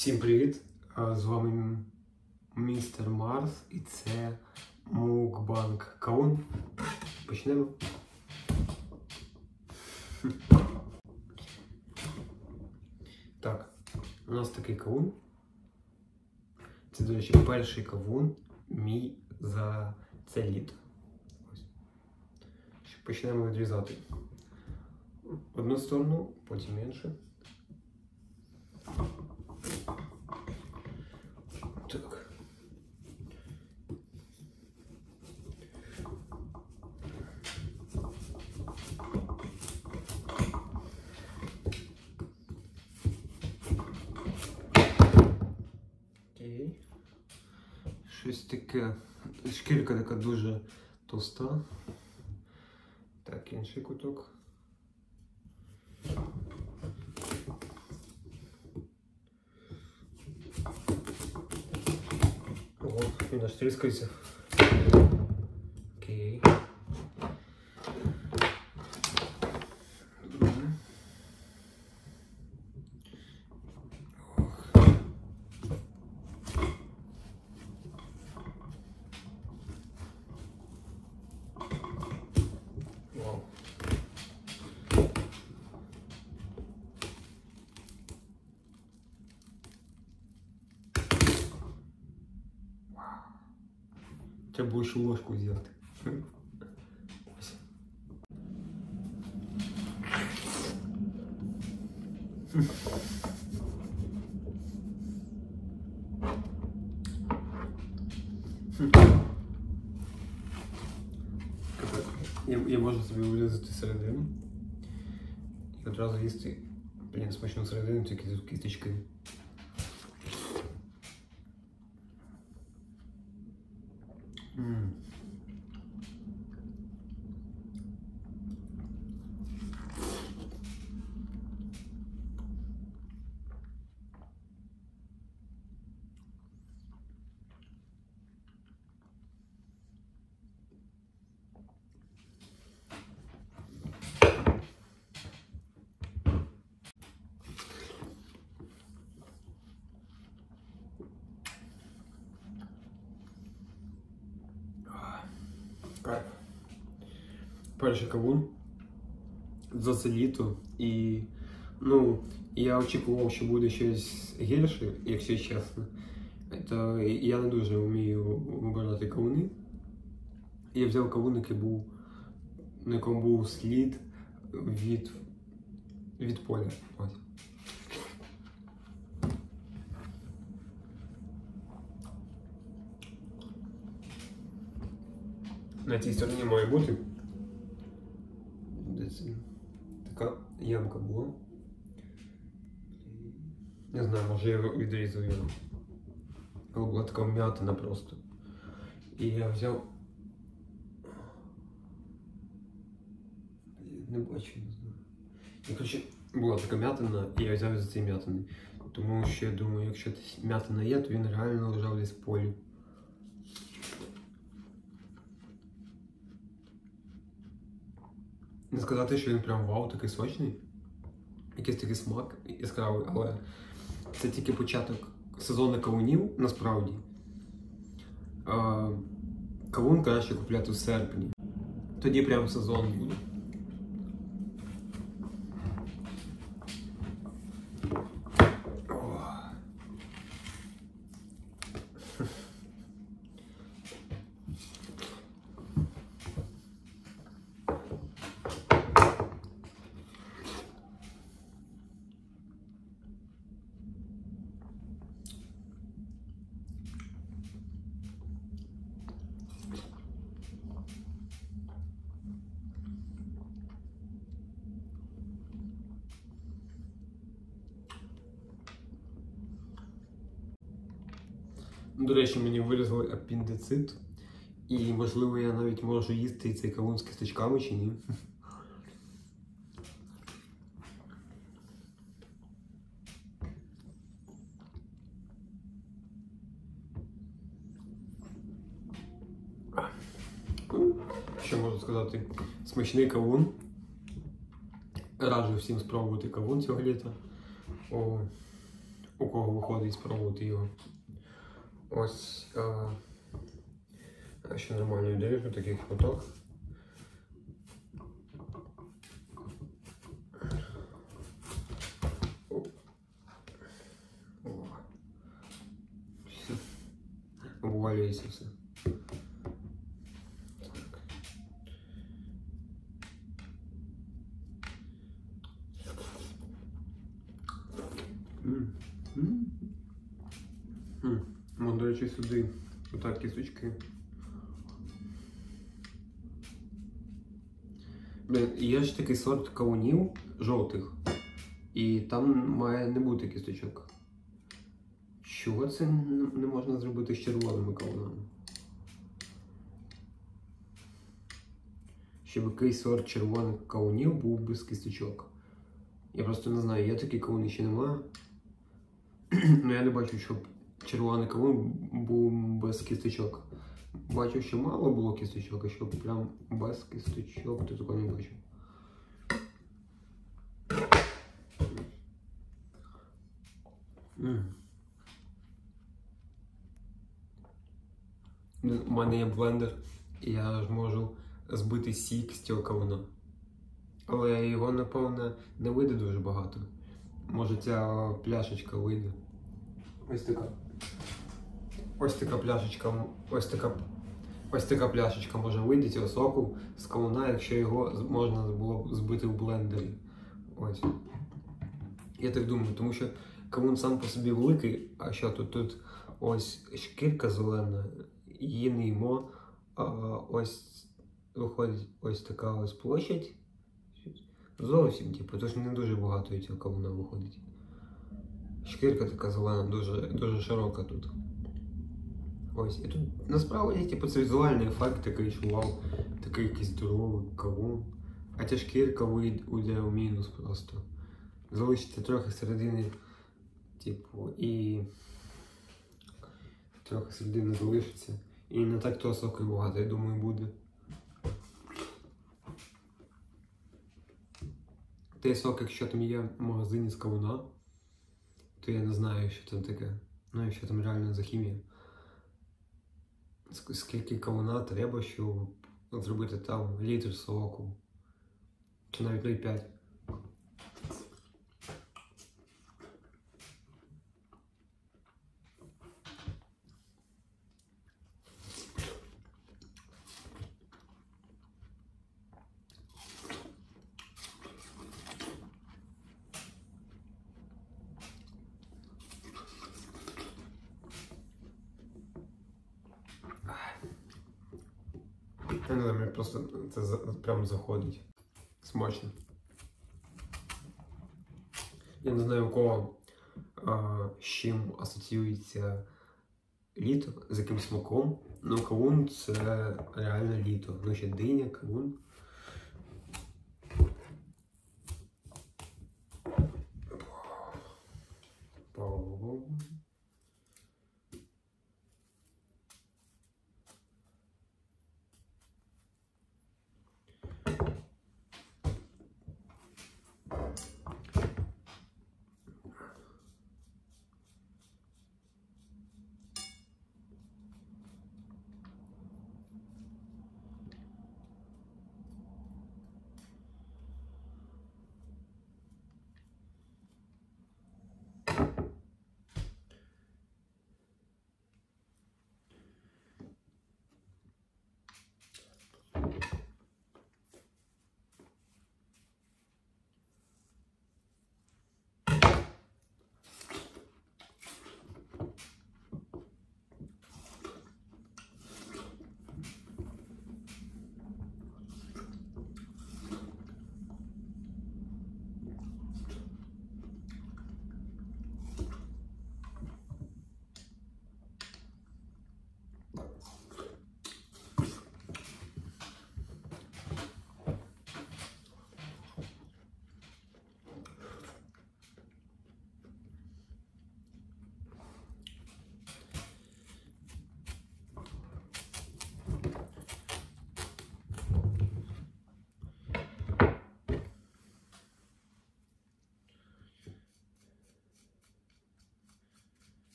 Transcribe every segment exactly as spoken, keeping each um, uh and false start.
Всім привіт! З вами містер Марс і це мукбанг кавун. Почнемо. Так, у нас такий кавун. Це, до речі, перший кавун мій за це літо. Ось. Почнемо відрізати одну сторону, потім іншу. Так. Окей. Щось таке. Шкірка така дуже товста. Так, інший куток. Ого, він аж тріскається. Окей. Добре. Ох. Вау. Треба було ще ложку взяти. Ось. Я, я можу собі вирізати середину і одразу їсти, блін, смачну середину, тільки тут кісточки. Ммм. Кайф. Перший кавун за це літо, і ну, я очікував, що буде щось гірше, якщо чесно. То я не дуже вмію вибирати кавуни. Я взяв кавун, який був, на якому був слід від, від поля. Ось. На цій стороні має бути десь така ямка була. Не знаю, може я відрізав його. Але була така вм'ятина просто. І я взяв... Не бачу, не знаю. І, коротше, була така м'ятина, і я взяв за цієї м'ятини. Тому що я думаю, якщо м'ятина є, то він реально лежав десь в полі. Не сказати, що він прям вау, такий сочний. Якийсь такий смак яскравий, але це тільки початок сезону кавунів, насправді. А, кавун краще купляти в серпні. Тоді прям сезон буде. До речі, мені вирізали апендицит, і можливо я навіть можу їсти цей кавун з кісточками чи ні. Що можу сказати? Смачний кавун. Раджу всім спробувати кавун цього літа. О, у кого виходить спробувати його. Ось а, ще нормально доріжу таких фоток. Обвалюється все. Ну, до речі, сюди отак кісточки. Блін, є ж такий сорт кавунів жовтих, і там має не бути кісточок. Чого це не можна зробити з червоними кавунами? Щоб якийсь сорт червоних кавунів був без кісточок. Я просто не знаю, є такі кавуни чи немає. Ну я не бачу, щоб червоний кавун був без кісточок. Бачу, що мало було кісточок, а щоб прям без кісточок, то такого не бачу. Mm. У мене є блендер, і я ж можу збити сік з цього кавуна. Але його, напевно, не вийде дуже багато. Може ця пляшечка вийде. Ось така. Ось така пляшечка, ось така, ось така пляшечка може вийти цього соку з кавуна, якщо його можна було б збити в блендері. Ось. Я так думаю, тому що кавун сам по собі великий, а що тут? Тут ось шкірка зелена, її не їмо, а ось виходить ось така ось площадь. Зовсім, типу, тож не дуже багато цього кавуна виходить. Шкірка така зелена, дуже, дуже широка тут. Ось, і тут насправді, типу, це візуальний ефект такий, що вау, такий якийсь здоровий кавун. А ця шкірка уйде у мінус просто. Залишиться трохи середини, типу, і трохи середини залишиться. І не так того соку і багато, я думаю, буде. Той сок, якщо там є в магазині з кавуна, то я не знаю, що там таке. Ну, якщо там реально за хімія. Скільки кавуна треба, щоб зробити там літр соку. Чи навіть ноль п'ять. Я не знаю, мені просто це за, прям заходить. Смачно. Я не знаю, у кого а, з чим асоціюється літо, з яким смаком. Ну, кавун це реально літо. Ну, ще диня, кавун.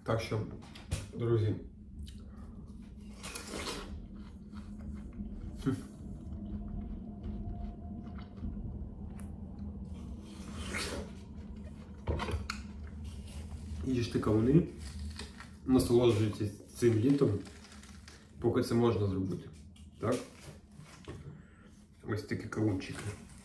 Так що, друзі, їжте кавуни, насолоджуйтесь цим літом, поки це можна зробити. Так? Ось такі кавунчики.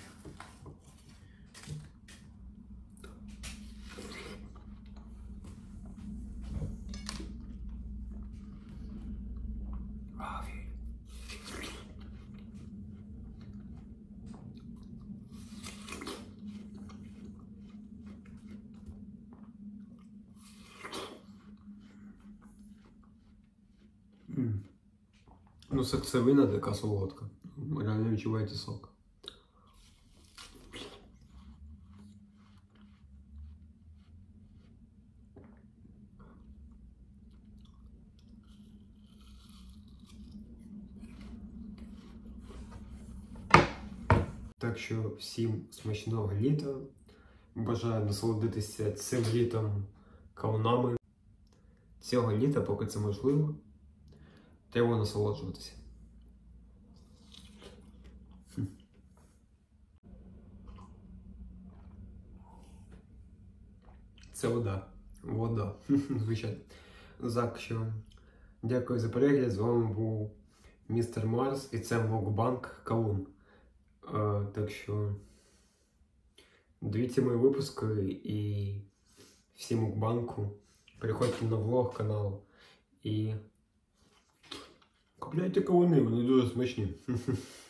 Ну, серцевина така солодка. Реально відчуваєте сок. Так що всім смачного літа. Бажаю насолодитися цим літом кавунами. Цього літа, поки це можливо, треба насолоджуватися. Це вода. Вода. Звичайно. Так що, дякую за перегляд. З вами був містер Марс і це мукбанг кавун. А, так що, дивіться мої випуски і всі мукбанку. Переходьте на влог канал і купляйте кавуни, вони дуже смачні.